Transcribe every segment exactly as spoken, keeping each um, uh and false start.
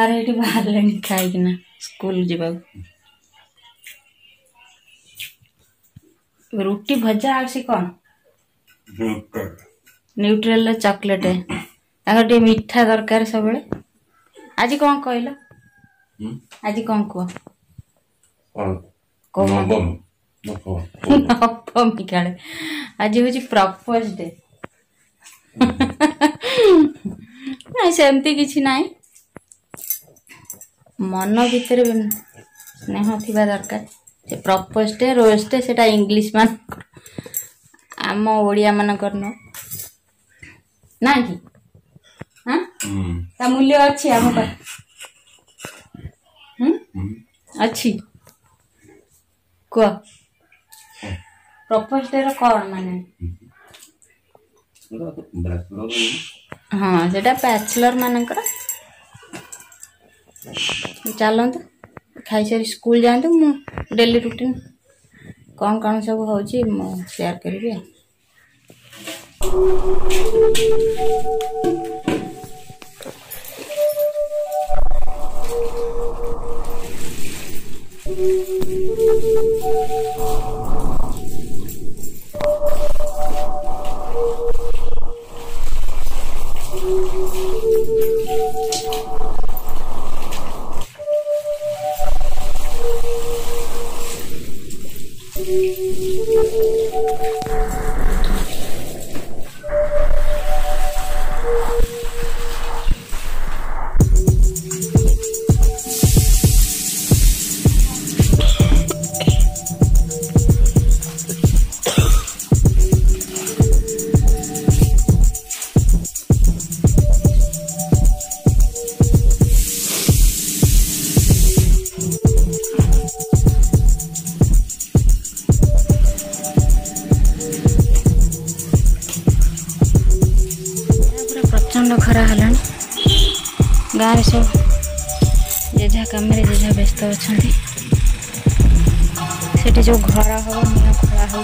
बाहर ये बाहर खाई स्कूल जावा रुटी भजा आसी कौन न्यूट्रेल चॉकलेट है मीठा दरकार सब आज कौन कहल आज कौन कह नवमी काले आज हूँ प्रपोज डे सेमती किसी ना मन भीतर स्नेह थिबा दरकार से प्रपोज डे रोज डे सेटा इंग्लिश मान आम ओडिया मानकर न ना कि हाँ ता मूल्य अच्छी आम पर अच्छी कह प्रपोज डे कौन माने हाँ सेटा बैचलर मानकर चलतु खाई सारी स्कूल जातु मु डेली रूटीन कौन कौन सब हो शेयर करी प्रचंड खरा है गाँव सब जेझा कम जेझा व्यस्त अच्छा से जो घर हम निआ खोला हो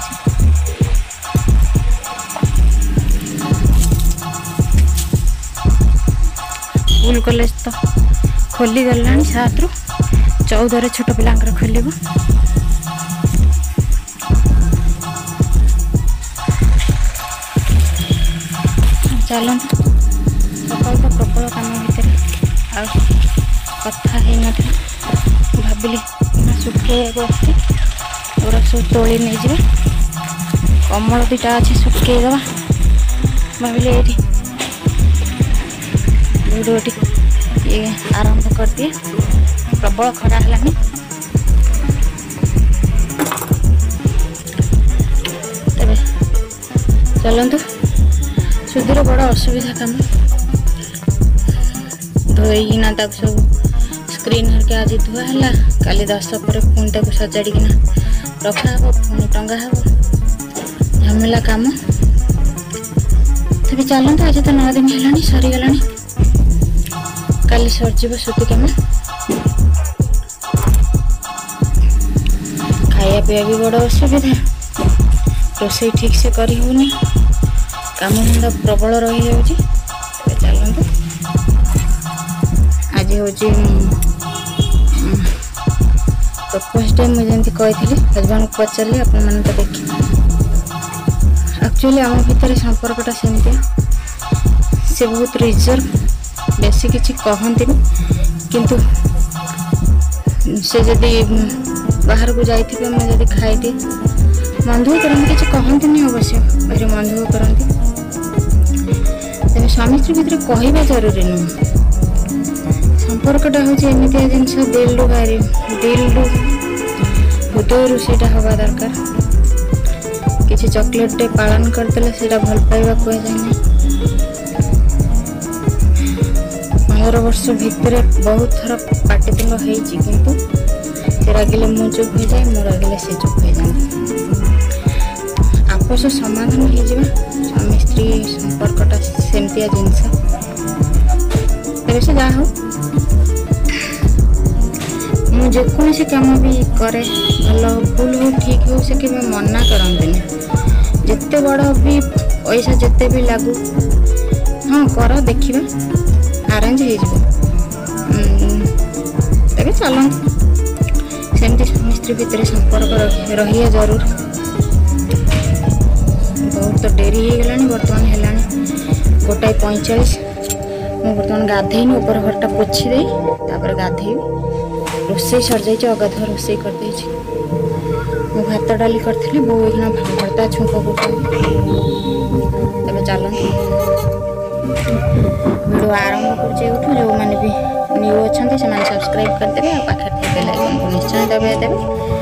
स्कूल कॉलेज तो खोली गला सात रु चौदह छोट पिलांकर खोल चलते सकाल तो प्रबल कम भितर कथा ही भाविली सुखे बस सब तोली नहीं जाए कमल दुटा अच्छे सुखे दवा भाविले ये वीडियो ये आरंभ कर दिए प्रबल खरा है तबे चलतु सुधीर बड़ असुविधा कम धोईना तक सब स्क्रीन हरके आज धुआ है काली दस पर पुणी तक सजाड़ना रखा हे पुणी टंगा हे झमेला कम तभी चलते आज तो नौ दिन है सरीगला काली सरजीव सूती कम खाया पीवा भी बड़ असुविधा रोसई ठीक से करी होनी काम धंदा प्रबल रही जाऊँगी चलते आज हूँ प्रपोज डे मुझे कही हजबैंड को पचारि आपण तो देखिए एक्चुअली आम भितर संपर्कटा सेमती से बहुत रिजर्व बेसी किसी कहती किंतु से जदि बाहर को जाइए मैं जब खाई मन दुख करती किसी कहती अवश्य भाई मन दुख करती तेज स्वामी स्त्री भितर कहवा जरूरी नुह संपर्कटा हूँ एमती जिनस दिल रु बाहरी दिल रु हृदय से हवा दरकार किसी चॉकलेट टे पालन करदे से भल पाइबा कहुए पंद्रह वर्ष भितर बहुत थर पाटितुंड होती किंतु से रागिले मु चुप हो जाए मो रागिले से चुप हो जाए आपस समाधान हो स्वामी स्त्री संपर्कटा सेमतिया जिनस तेरे से जा हो मुझे जेकोसी काम भी करे भल भूल हो ठीक हो से कि मना करते जिते बड़ भी पैसा जिते भी लागू हाँ कर देखिए आरेंज हो चलते सेमती स्वामी स्त्री भितर संपर्क रही जरूर। बहुत डेरी हो गला बर्तमान है गोटाए पैंचाश मुझे बर्तमान गाधेनी ऊपर घरटा पोछी दे गाधेबी रोसे सर जाइए अगाधुआ रोसे करदे मु भात डाली करी बो एना भर्ता छुंक कर चलते वीडियो आरंभ कर जो मैंने भी न्यू अच्छा से सब्सक्राइब करदे पाखे बेल आइकन को निश्चय दबाई देवे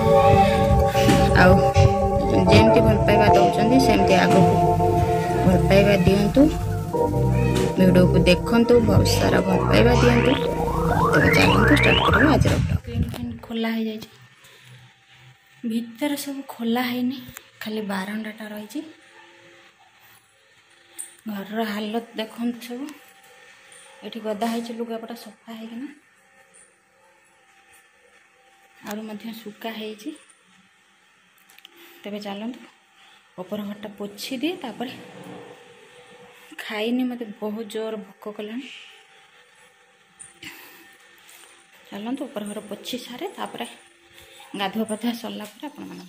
आमती भल पाइबा दौरान सेमती आग भल पाइबा दिंतु वीडियो को देखु बहुत सारा भल पाइबा दिंतु तेज चलते स्टार्ट कर आज स्क्रीन खोला हो जाए भीतर सब खोला है खाली बारंडाटा रही घर हालत देखु सब ये गदा है लुगापटा सफा है आरु सुखा है तेरे चलतु ऊपर घरटा पोछी दिए तापर खाईनी मत बहुत जोर भोक कला चलतु ऊपर घर पोछी सारे तापर गाधुआ पाधुआ सरला आपण मन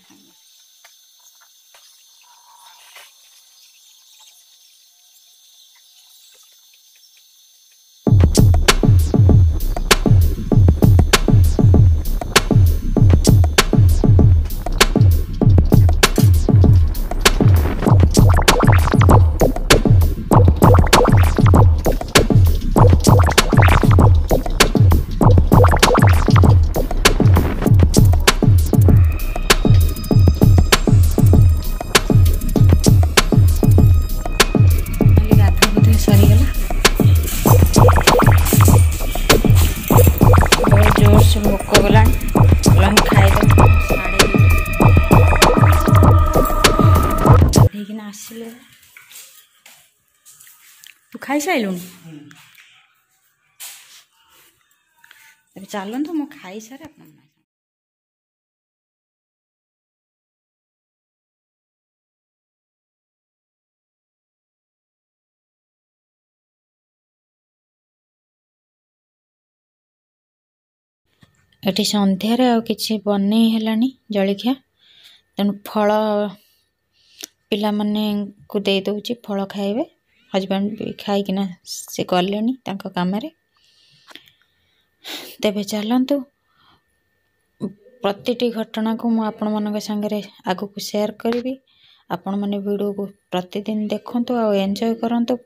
भोक गला खाई आसिले तू खाई साइलु चलतु मु खाई सारे आप एटी संध्यार आ कि बन जलिखिया तेणु फल पिला माने को दे दौची फल खाइबे हजबैंड भी खाइकिना से गले कम तेबे चलतु प्रतिटी घटना को मु आपण मन संगे आगु को शेयर करी आपण मैंने वीडियो को प्रतिदिन देखंतु आ एंजॉय करंतु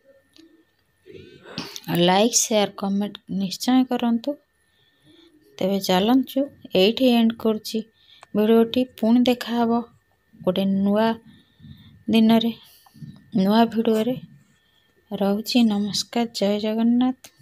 लाइक शेयर कमेंट निश्चय करंतु तेबे चलतु एठी एंड करची वीडियोटी पुणी देखा गोटे नुआ दिन रे नुआ वीडियो रे रहूची। नमस्कार, जय जगन्नाथ।